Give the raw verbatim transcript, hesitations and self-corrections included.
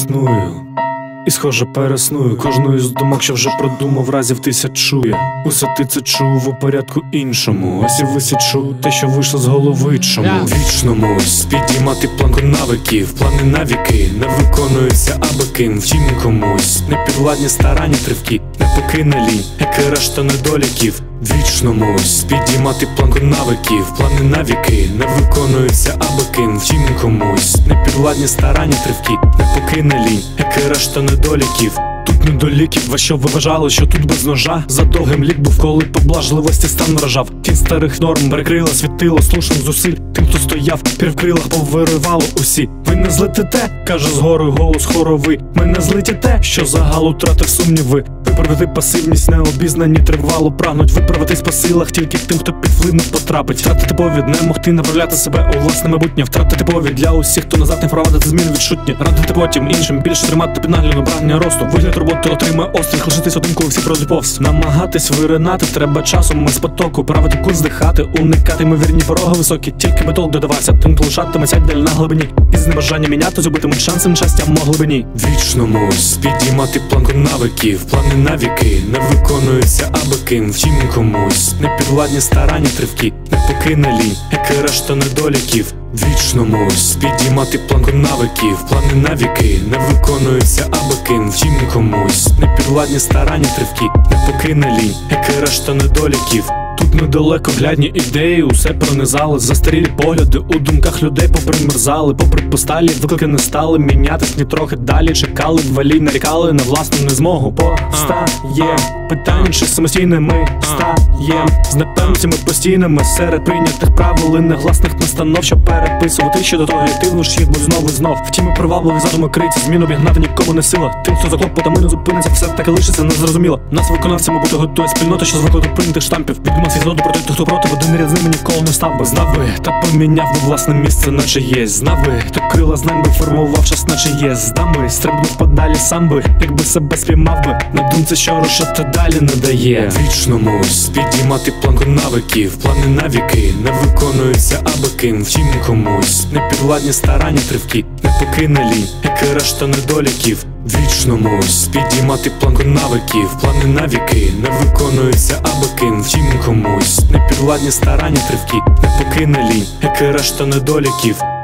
існую, і схоже пересную кожну із думок, що вже продумав, разів тисячу я. Усе ти це чув у порядку іншому, ось і висічу те, що вийшло з голови. Чому вічному підіймати планку навиків, плани навіки не виконуються аби ким. Втім комусь непідвладні старання тривки, не покине лінь, як і решта недоліків. Вічному підіймати планку навиків, плани навіки не виконуються аби ким. Втім комусь непідвладні старання тривки, не покине лінь, як і решта недоліків. Тут недоліків, а що ви вважали, що тут без ножа? За довгим лік був, коли поблажливості стан вражав. Тінь старих норм перекрила світило слушним зусиль. Тим, хто стояв, півкрилах повиривало усі. Ви не злетите, каже згори голос хоровий. Ми не злетите, що загал утратив сумніви. Виправити пасивність, необізнані тривало прагнуть. Виправитись по силах тільки тим, хто під вплив не потрапить. Втратити повід, не могти направляти себе у власне майбутнє. Втратити повід для усіх, хто назад не впровадити змін відчутні. Радити потім іншим, більше тримати під наглядом прагнення росту. Вигляд роботи отримає остріх, лишитись один, коли всі пройдуть повз. Намагатись виринати треба часом із потоку. Правити кут, здихати, уникати ймовірні пороги високі. Тільки метол додавався, тим лишатиметься далі на глибині. І з небажання міняти, зубитимуть шансом щастя в глибині. Вічному підіймати планку навиків, плани навіки не виконуються аби ким. Втім комусь непідвладні старання тривки, не покине лінь, як і решта недоліків. Вічному підіймати планку навиків, плани навіки не виконуються аби ким. Втім комусь непідвладні старання тривки, не покине лінь, як і решта недоліків. Тут недалеко глядні ідеї, усе пронизали, застарілі погляди у думках людей попримерзали. Попри посталі виклики не стали мінятись ні трохи далі. Чекали ввалі, нарікали на власну незмогу. Постає питання, чи самостійне ми стаєм з непевностями постійними серед прийнятих правил і негласних настанов, що переписувати ще до того, як ти влиш їх, будь знову і знов. Втім і привабливі задуми криті, змін обігнати нікому не сила. Тим, хто за клопотами не зупиниться, все таки лишиться незрозуміло. Нас виконавцями бути готує спільнота, що з викладу прийнятих штампів. Піднімався згоду проти тих, хто проти, в один ряд з ними ніколи не став би. Знав би, та поміняв би власне місце, наче є. Знав би, хто крила знань би формував час, наче є. Здам би, стрибнув подалі сам би, якби себе спіймав би. На думці, що рушати далі не дає. Вічному підіймати планку навиків, плани навіки не виконуються аби ким. Втім комусь непідвладні старання тривки, не покине лінь, як і решта недоліків. Вічному підіймати планку навиків, плани навіки не виконуються аби ким. Втім комусь непідвладні старання тривки, не покине лінь, як і решта недоліків.